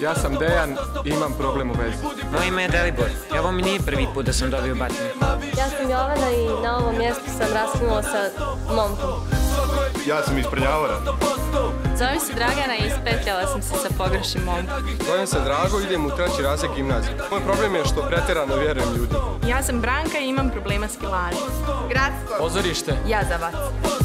Ja sam Dejan i imam problem u vezi. Moje ime je Dalibor. Ovo mi nije prvi put da sam dobio batine. Ja sam Jovana i na ovom mjestu sam raskinula sa momkom. Ja sam iz Prnjavora. Zovem se Dragana i ispetljala sam se sa pogrešnim momkom. Zovem se Drago, idem u 3. razred gimnazije. Moj problem je što pretjerano vjerujem ljudima. Ja sam Branka i imam problema s kilažom. Gradsko. Pozorište. Jazavac.